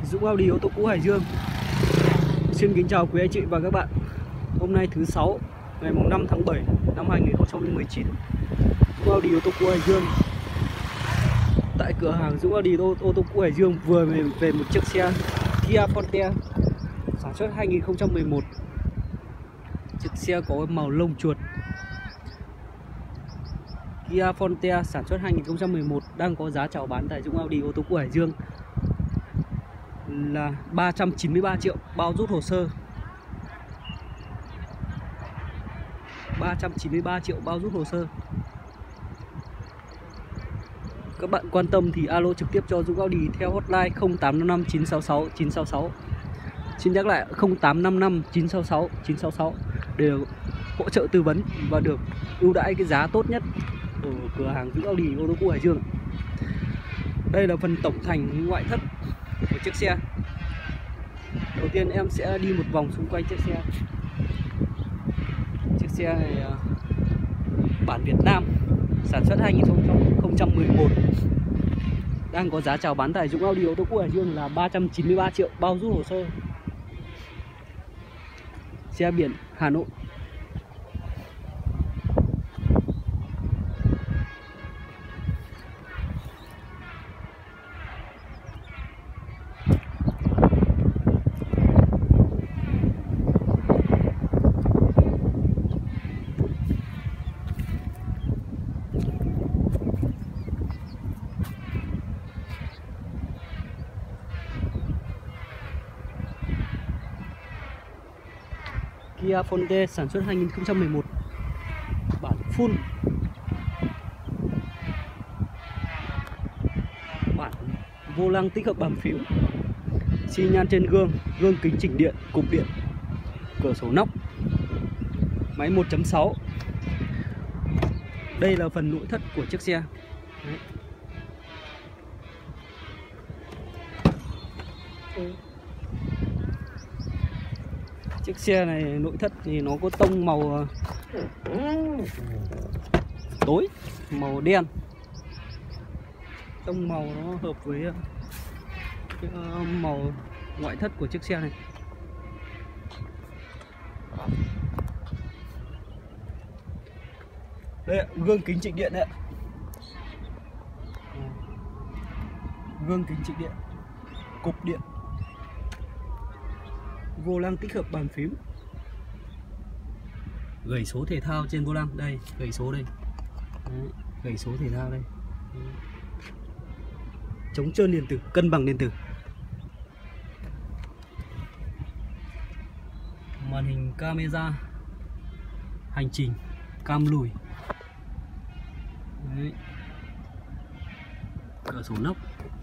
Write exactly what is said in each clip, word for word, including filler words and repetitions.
Dũng Audi ô tô cũ Hải Dương. Xin kính chào quý anh chị và các bạn. Hôm nay thứ sáu, ngày năm tháng bảy năm hai nghìn không trăm mười chín. Dũng Audi ô tô cũ Hải Dương. Tại cửa hàng Dũng Audi ô, ô tô cũ Hải Dương vừa về, về một chiếc xe Kia Forte sản xuất hai nghìn không trăm mười một. Chiếc xe có màu lông chuột. Kia Forte sản xuất hai nghìn không trăm mười một đang có giá chào bán tại Dũng Audi ô tô cũ Hải Dương là ba trăm chín mươi ba triệu bao rút hồ sơ. ba trăm chín mươi ba triệu bao rút hồ sơ. Các bạn quan tâm thì alo trực tiếp cho Dũng Audi theo hotline không tám năm năm chín sáu sáu chín sáu sáu. Xin nhắc lại không tám năm năm chín sáu sáu chín sáu sáu để được hỗ trợ tư vấn và được ưu đãi cái giá tốt nhất ở cửa hàng Dũng Audi ô tô cũ Hải Dương. Đây là phần tổng thành ngoại thất của chiếc xe. Đầu tiên em sẽ đi một vòng xung quanh chiếc xe. Chiếc xe này bản Việt Nam, sản xuất hai nghìn không trăm mười một, đang có giá chào bán tại Dũng Audi ô tô cũ Hải Dương là ba trăm chín mươi ba triệu bao rút hồ sơ. Xe biển Hà Nội. Kia Forte sản xuất hai nghìn không trăm mười một, bản full, bản vô lăng tích hợp bàn phím, xi nhan trên gương, gương kính chỉnh điện, cụp điện, cửa sổ nóc, máy một chấm sáu. Đây là phần nội thất của chiếc xe. Đấy. Chiếc xe này nội thất thì nó có tông màu tối, màu đen. Tông màu nó hợp với cái màu ngoại thất của chiếc xe này. Đây ạ, gương kính chỉnh điện đấy. Gương kính chỉnh điện, cụp điện, vô lăng tích hợp bàn phím, gầy số thể thao trên vô lăng. Đây, gầy số đây. Đấy, gầy số thể thao đây. Đấy. Chống trơn điện tử, cân bằng điện tử. Màn hình camera hành trình, cam lùi. Đấy. Cửa sổ nóc.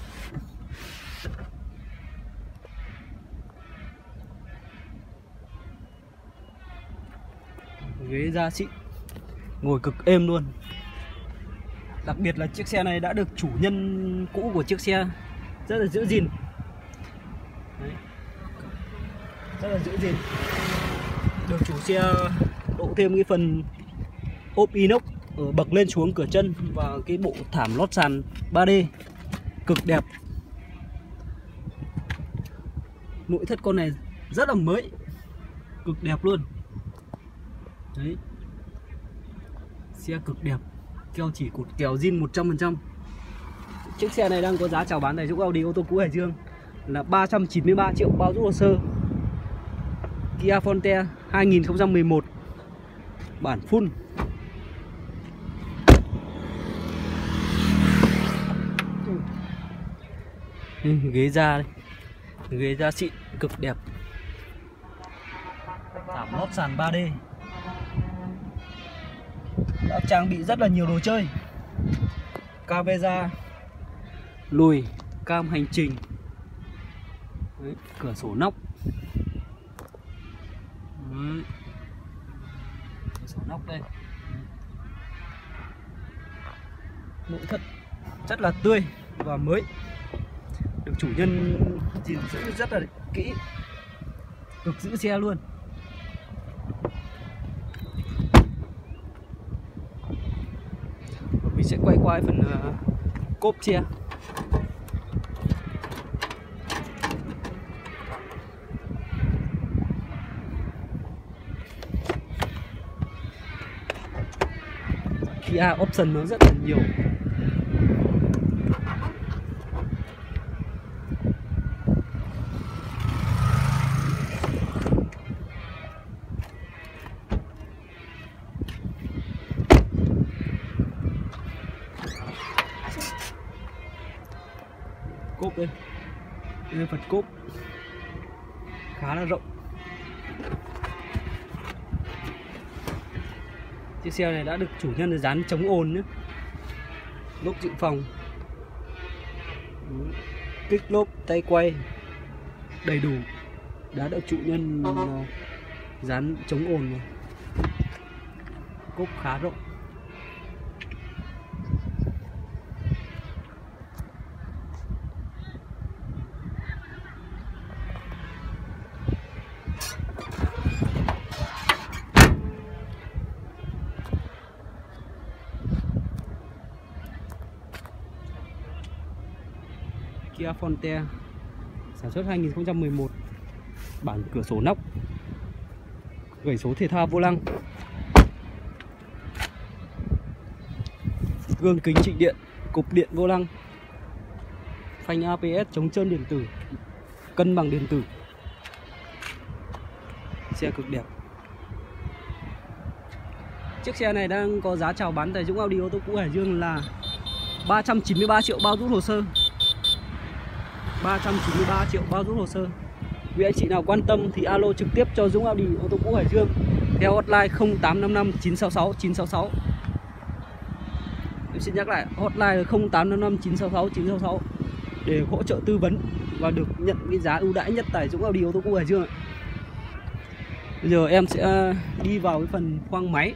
Ghế da xịn, ngồi cực êm luôn. Đặc biệt là chiếc xe này đã được chủ nhân cũ của chiếc xe rất là giữ gìn. Đấy. Rất là giữ gìn. Được chủ xe độ thêm cái phần ốp inox ở bậc lên xuống cửa chân và cái bộ thảm lót sàn ba D cực đẹp. Nội thất con này rất là mới, cực đẹp luôn. Đấy. Xe cực đẹp, keo chỉ cột kèo zin một trăm phần trăm. Chiếc xe này đang có giá chào bán tại Dũng Audi ô tô cũ Hải Dương là ba trăm chín mươi ba triệu bao rút hồ sơ. Kia Forte hai nghìn không trăm mười một, bản full. Ghế da đây. Ghế da xịn cực đẹp. Thảm lót sàn ba D. Đã trang bị rất là nhiều đồ chơi. Camera lùi, cam hành trình. Đấy, cửa sổ nóc. Đấy. Cửa sổ nóc đây. Nội thất rất là tươi và mới. Được chủ nhân gìn giữ rất là kỹ. Được giữ xe luôn. Mình sẽ quay qua phần uh, cốp xe. xê a option nó rất là nhiều. Cốp đây, đây là phần cốp khá là rộng. Chiếc xe này đã được chủ nhân dán chống ồn nhé, lốp dự phòng, kích lốp, tay quay đầy đủ, đã được chủ nhân dán chống ồn rồi. Cốp khá rộng. Kia Forte sản xuất hai nghìn không trăm mười một, bản cửa sổ nóc, gẩy số thể thao vô lăng, gương kính trịnh điện, cục điện vô lăng, phanh a bê ét chống trơn điện tử, cân bằng điện tử. Xe cực đẹp. Chiếc xe này đang có giá chào bán tại Dũng Audi ô tô cũ Hải Dương là ba trăm chín mươi ba triệu bao rút hồ sơ. ba trăm chín mươi ba triệu bao rút hồ sơ. Vì anh chị nào quan tâm thì alo trực tiếp cho Dũng Audi ô tô cũ Hải Dương theo hotline không tám năm năm chín sáu sáu chín sáu sáu. Em xin nhắc lại, hotline là không tám năm năm chín sáu sáu chín sáu sáu để hỗ trợ tư vấn và được nhận cái giá ưu đãi nhất tại Dũng Audi ô tô cũ Hải Dương. Bây giờ em sẽ đi vào cái phần khoang máy.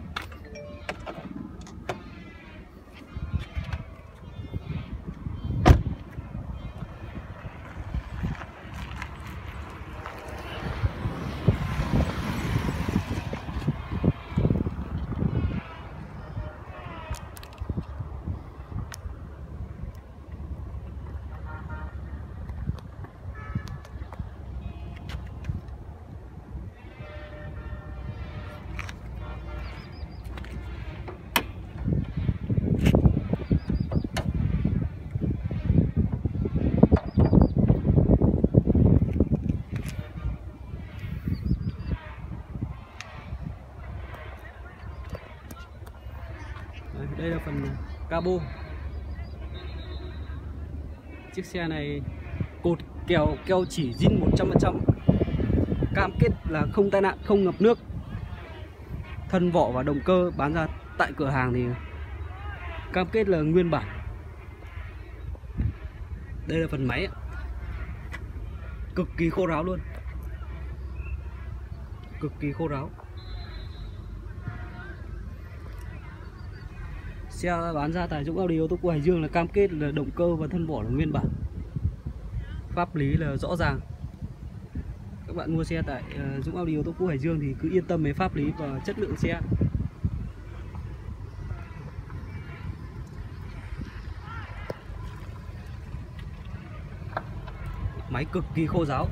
Đây là phần cabo. Chiếc xe này cột kèo keo chỉ zin một trăm phần trăm, cam kết là không tai nạn, không ngập nước. Thân vỏ và động cơ bán ra tại cửa hàng thì cam kết là nguyên bản. Đây là phần máy, cực kỳ khô ráo luôn, cực kỳ khô ráo. Xe bán ra tại Dũng Audi ô tô cũ Hải Dương là cam kết là động cơ và thân vỏ là nguyên bản, pháp lý là rõ ràng. Các bạn mua xe tại Dũng Audi ô tô cũ Hải Dương thì cứ yên tâm về pháp lý và chất lượng xe. Máy cực kỳ khô ráo.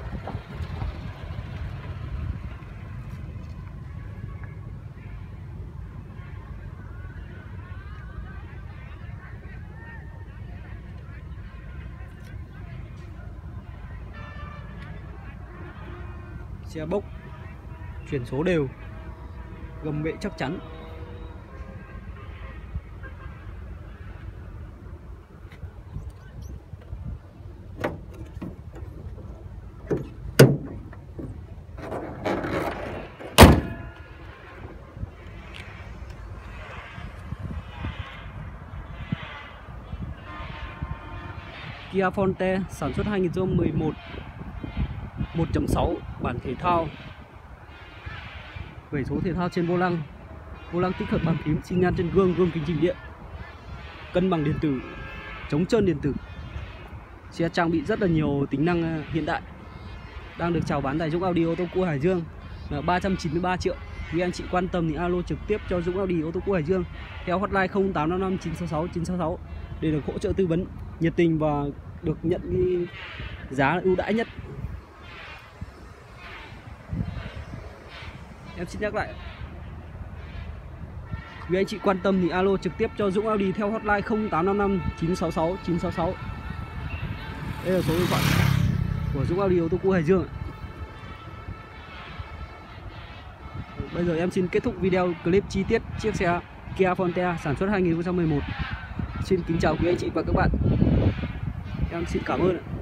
Xe bốc, chuyển số đều, gầm bệ chắc chắn. Kia Forte sản xuất hai nghìn không trăm mười một, một chấm sáu, bản thể thao, vẩy số thể thao trên vô lăng, vô lăng tích hợp bàn phím, xi nhan trên gương, gương kính chỉnh điện, cân bằng điện tử, chống trơn điện tử. Xe trang bị rất là nhiều tính năng hiện đại, đang được chào bán tại Dũng Audi ô tô cũ Hải Dương là ba trăm chín mươi ba triệu. Vì anh chị quan tâm thì alo trực tiếp cho Dũng Audi ô tô cũ Hải Dương theo hotline không tám năm năm chín sáu sáu chín sáu sáu để được hỗ trợ tư vấn nhiệt tình và được nhận cái giá ưu đãi nhất. Em xin nhắc lại, Quý anh chị quan tâm thì alo trực tiếp cho Dũng Audi theo hotline không tám năm năm chín sáu sáu chín sáu sáu. Đây là số điện thoại của Dũng Audi ô tô cũ Hải Dương. Bây giờ em xin kết thúc video clip chi tiết chiếc xe Kia Forte sản xuất hai nghìn không trăm mười một. Xin kính chào quý anh chị và các bạn. Em xin cảm ơn ạ.